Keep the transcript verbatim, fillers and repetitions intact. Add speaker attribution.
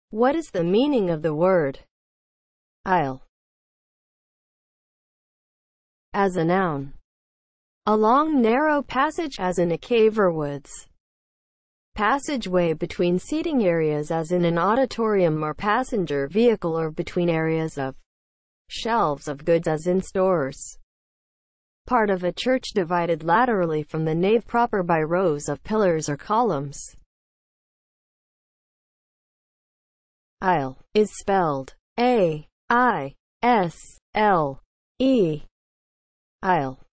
Speaker 1: What is the meaning of the word aisle as a noun? A long, narrow passage, as in a cave or woods. Passageway between seating areas, as in an auditorium or passenger vehicle, or between areas of shelves of goods, as in stores. Part of a church divided laterally from the nave proper by rows of pillars or columns. Aisle is spelled A I S L E. Aisle.